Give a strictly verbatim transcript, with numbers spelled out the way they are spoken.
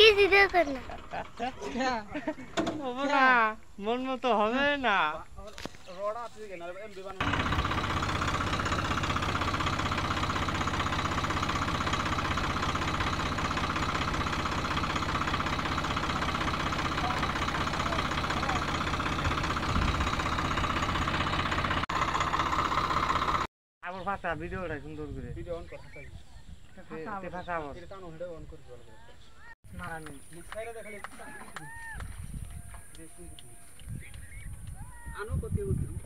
কি দিতে কর না হবে না মন মতো হবে না রোডা আছে কেন এমবি বানানো আবার ভাষা ভিডিওটা সুন্দর করে ভিডিও অন কর হাসাই তে ভাষা আবার এটা টানো হেডে অন করে বল মারানি মুখাইরা দেখালে আনো কত